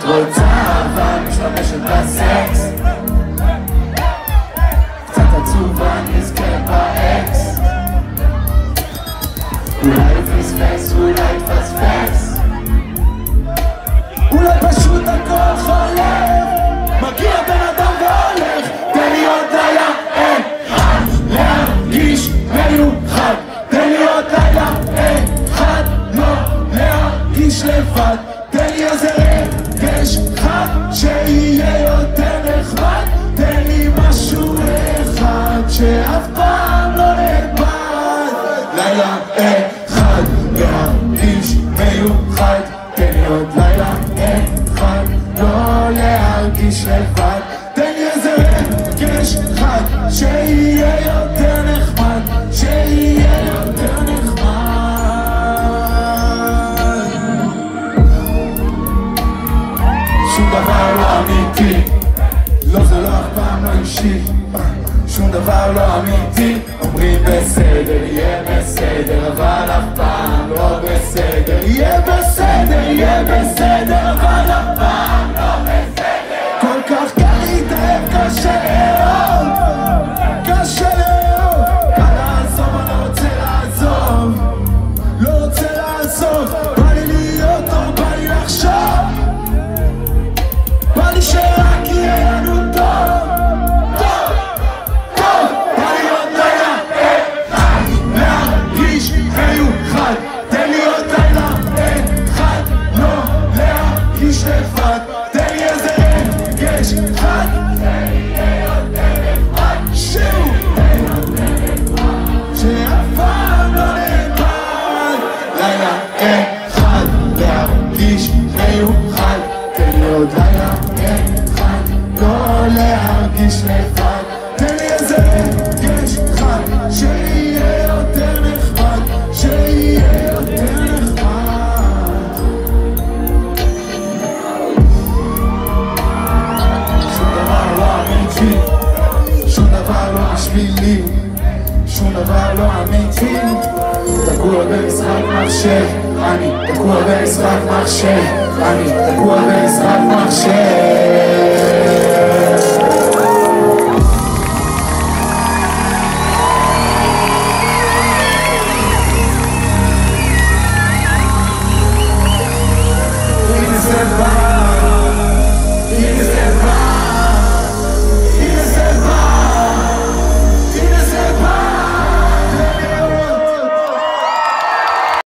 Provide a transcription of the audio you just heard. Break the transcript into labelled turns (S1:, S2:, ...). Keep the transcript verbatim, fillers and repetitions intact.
S1: רוצה אהבה, משתמשת בסקס, קצת עצובה, נזכרת באקס, אולי פספס, אולי תפספס, אולי פשוט הכל חולף, מגיע בן אדם והולך, תן לי עוד לילה אחד להרגיש מיוחד, תן לי עוד לילה אחד לא להרגיש לבד, תן לי איזה רגש חד שיהיה יותר נחמד, תן לי משהו אחד שאף פעם לא נאבד, לילה אחד להרגיש מיוחד, תן לי עוד לילה אחד לא להרגיש לבד, תן לי איזה רגש חד שיהיה יותר נחמד, שיהיה יותר נחמד. שום דבר לא אמיתי, לא זה לא אף פעם לא אישי, שום דבר לא אמיתי, אומרים בסדר, יהיה בסדר, אבל אף פעם לא בסדר, יהיה בסדר, יהיה בסדר, אבל אף פעם לא בסדר. כל כך קל להתאהב, קשה לאהוב, קשה לאהוב, קל לעזוב, אני לא רוצה לעזוב, לא רוצה לעזוב, בא לי להיות טוב, בא לי לחשוב, בא לי שרק יהיה לנו טוב, טוב, טוב, בא לי עוד לילה אחד להרגיש מיוחד, תן לי עוד לילה אחד לא להרגיש לבד, תן לי איזה רגש אחד שיהיה יותר נחמד, שהוא שאף פעם לא נאבד, לילה אחד להרגיש מיוחד, תן לי עוד לילה אחד לא להרגיש לבד, תן לי איזה רגש אחד שיהיה יותר נחמד, שיהיה יותר נחמד. שום דבר לא אמיתי, שום דבר לא בשבילי, שום דבר לא אמיתי, תקוע במשחק מחשב, אני תקוע במשחק מחשב, אני תקוע במשחק